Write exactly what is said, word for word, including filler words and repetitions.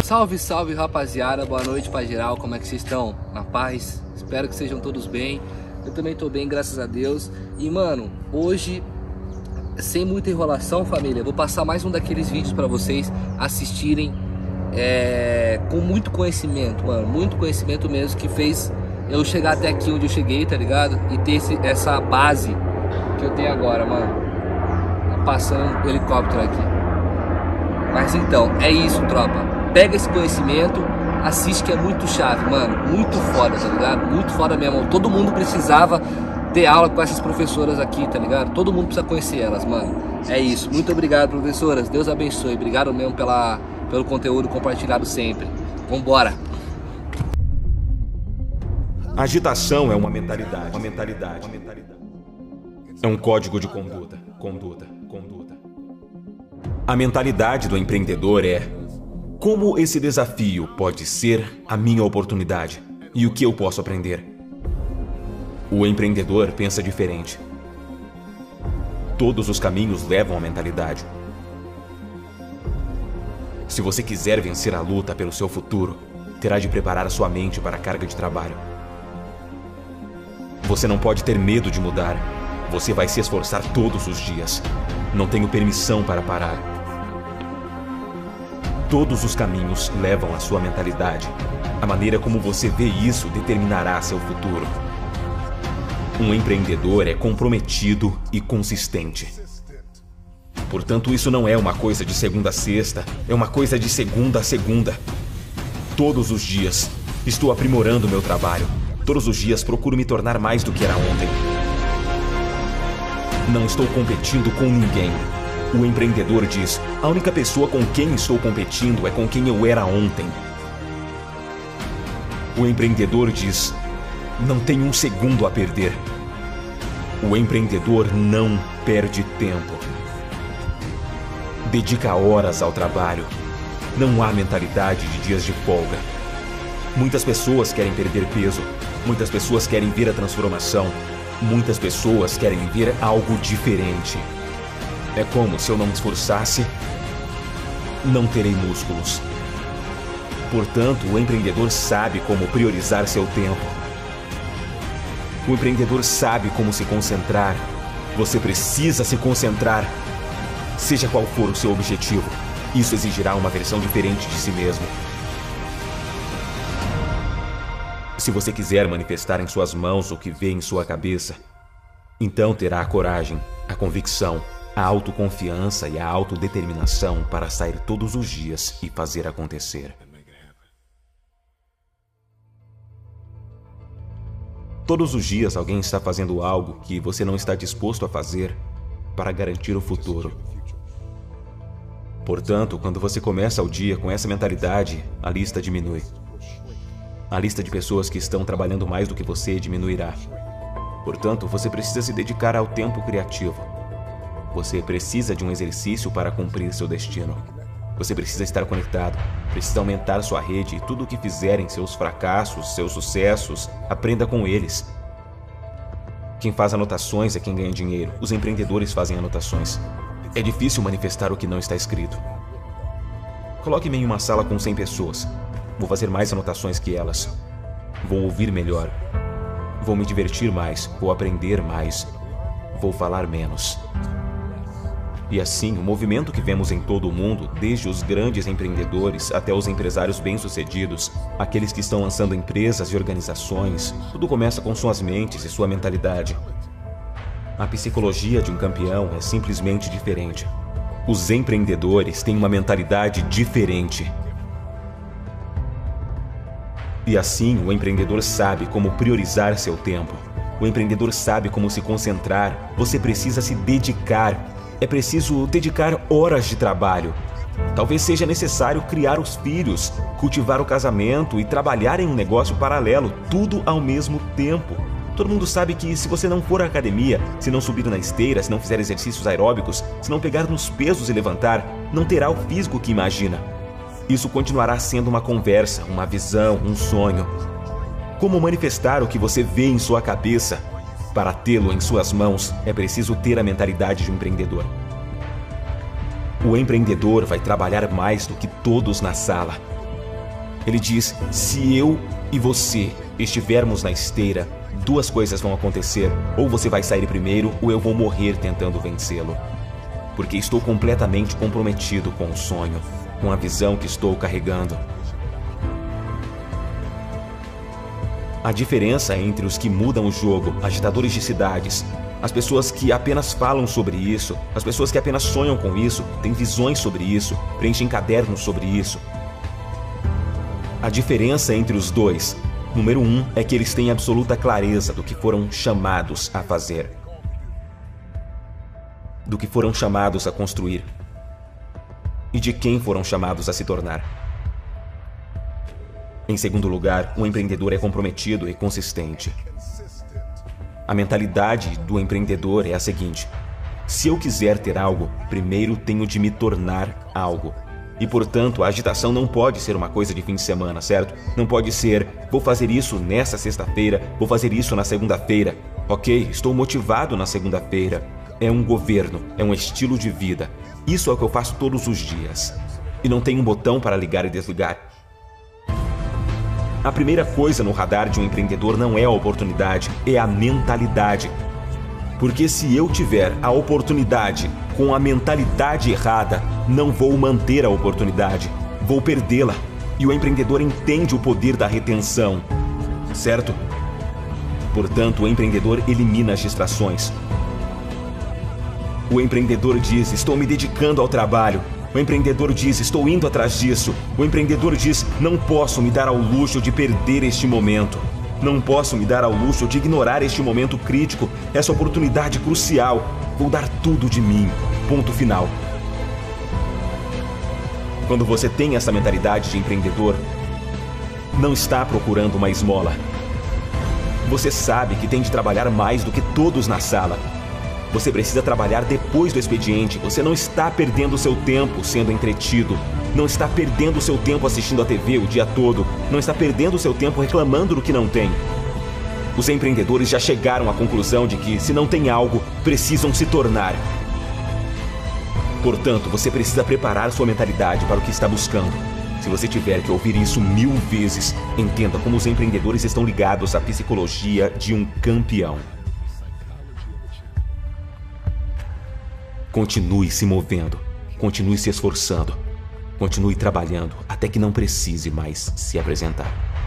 Salve, salve rapaziada, boa noite pra geral, como é que vocês estão? Na paz? Espero que sejam todos bem. Eu também tô bem, graças a Deus. E mano, hoje, sem muita enrolação, família, eu vou passar mais um daqueles vídeos pra vocês assistirem é, com muito conhecimento, mano. Muito conhecimento mesmo, que fez eu chegar até aqui onde eu cheguei, tá ligado? E ter esse, essa base que eu tenho agora, mano. Tá passando um helicóptero aqui. Mas então, é isso, tropa. Pega esse conhecimento, assiste, que é muito chave, mano. Muito foda, tá ligado? Muito foda mesmo. Todo mundo precisava ter aula com essas professoras aqui, tá ligado? Todo mundo precisa conhecer elas, mano. É isso. Muito obrigado, professoras. Deus abençoe. Obrigado mesmo pela, pelo conteúdo compartilhado sempre. Vambora. Agitação é uma mentalidade. Uma mentalidade. Uma mentalidade. É um código de conduta. Conduta. Conduta. A mentalidade do empreendedor é: como esse desafio pode ser a minha oportunidade e o que eu posso aprender? O empreendedor pensa diferente. Todos os caminhos levam à mentalidade. Se você quiser vencer a luta pelo seu futuro, terá de preparar a sua mente para a carga de trabalho. Você não pode ter medo de mudar. Você vai se esforçar todos os dias. Não tenho permissão para parar. Todos os caminhos levam à sua mentalidade. A maneira como você vê isso determinará seu futuro. Um empreendedor é comprometido e consistente. Portanto, isso não é uma coisa de segunda a sexta, é uma coisa de segunda a segunda. Todos os dias estou aprimorando meu trabalho. Todos os dias procuro me tornar mais do que era ontem. Não estou competindo com ninguém. O empreendedor diz: a única pessoa com quem estou competindo é com quem eu era ontem. O empreendedor diz: não tenho um segundo a perder. O empreendedor não perde tempo. Dedica horas ao trabalho. Não há mentalidade de dias de folga. Muitas pessoas querem perder peso. Muitas pessoas querem ver a transformação. Muitas pessoas querem ver algo diferente. É como se eu não me esforçasse, não terei músculos. Portanto, o empreendedor sabe como priorizar seu tempo. O empreendedor sabe como se concentrar. Você precisa se concentrar. Seja qual for o seu objetivo, isso exigirá uma versão diferente de si mesmo. Se você quiser manifestar em suas mãos o que vê em sua cabeça, então terá a coragem, a convicção, a autoconfiança e a autodeterminação para sair todos os dias e fazer acontecer. Todos os dias alguém está fazendo algo que você não está disposto a fazer para garantir o futuro. Portanto, quando você começa o dia com essa mentalidade, a lista diminui. A lista de pessoas que estão trabalhando mais do que você diminuirá. Portanto, você precisa se dedicar ao tempo criativo. Você precisa de um exercício para cumprir seu destino. Você precisa estar conectado, precisa aumentar sua rede e tudo o que fizerem, seus fracassos, seus sucessos, aprenda com eles. Quem faz anotações é quem ganha dinheiro. Os empreendedores fazem anotações. É difícil manifestar o que não está escrito. Coloque-me em uma sala com cem pessoas. Vou fazer mais anotações que elas. Vou ouvir melhor. Vou me divertir mais. Vou aprender mais. Vou falar menos. E assim, o movimento que vemos em todo o mundo, desde os grandes empreendedores até os empresários bem-sucedidos, aqueles que estão lançando empresas e organizações, tudo começa com suas mentes e sua mentalidade. A psicologia de um campeão é simplesmente diferente. Os empreendedores têm uma mentalidade diferente. E assim, o empreendedor sabe como priorizar seu tempo. O empreendedor sabe como se concentrar. Você precisa se dedicar. É preciso dedicar horas de trabalho. Talvez seja necessário criar os filhos, cultivar o casamento e trabalhar em um negócio paralelo, tudo ao mesmo tempo. Todo mundo sabe que se você não for à academia, se não subir na esteira, se não fizer exercícios aeróbicos, se não pegar nos pesos e levantar, não terá o físico que imagina. Isso continuará sendo uma conversa, uma visão, um sonho. Como manifestar o que você vê em sua cabeça? Para tê-lo em suas mãos, é preciso ter a mentalidade de um empreendedor. O empreendedor vai trabalhar mais do que todos na sala. Ele diz: se eu e você estivermos na esteira, duas coisas vão acontecer. Ou você vai sair primeiro, ou eu vou morrer tentando vencê-lo. Porque estou completamente comprometido com o sonho, com a visão que estou carregando. A diferença entre os que mudam o jogo, agitadores de cidades, as pessoas que apenas falam sobre isso, as pessoas que apenas sonham com isso, têm visões sobre isso, preenchem cadernos sobre isso. A diferença entre os dois, número um, é que eles têm absoluta clareza do que foram chamados a fazer, do que foram chamados a construir e de quem foram chamados a se tornar. Em segundo lugar, o empreendedor é comprometido e consistente. A mentalidade do empreendedor é a seguinte: se eu quiser ter algo, primeiro tenho de me tornar algo. E, portanto, a agitação não pode ser uma coisa de fim de semana, certo? Não pode ser, vou fazer isso nessa sexta-feira, vou fazer isso na segunda-feira. Ok, estou motivado na segunda-feira. É um governo, é um estilo de vida. Isso é o que eu faço todos os dias. E não tem um botão para ligar e desligar. A primeira coisa no radar de um empreendedor não é a oportunidade, é a mentalidade. Porque se eu tiver a oportunidade com a mentalidade errada, não vou manter a oportunidade, vou perdê-la. E o empreendedor entende o poder da retenção, certo? Portanto, o empreendedor elimina as distrações. O empreendedor diz: estou me dedicando ao trabalho. O empreendedor diz: estou indo atrás disso. O empreendedor diz: não posso me dar ao luxo de perder este momento. Não posso me dar ao luxo de ignorar este momento crítico, essa oportunidade crucial. Vou dar tudo de mim. Ponto final. Quando você tem essa mentalidade de empreendedor, não está procurando uma esmola. Você sabe que tem de trabalhar mais do que todos na sala. Você precisa trabalhar depois do expediente. Você não está perdendo seu tempo sendo entretido. Não está perdendo seu tempo assistindo a T V o dia todo. Não está perdendo seu tempo reclamando do que não tem. Os empreendedores já chegaram à conclusão de que, se não tem algo, precisam se tornar. Portanto, você precisa preparar sua mentalidade para o que está buscando. Se você tiver que ouvir isso mil vezes, entenda como os empreendedores estão ligados à psicologia de um campeão. Continue se movendo, continue se esforçando, continue trabalhando até que não precise mais se apresentar.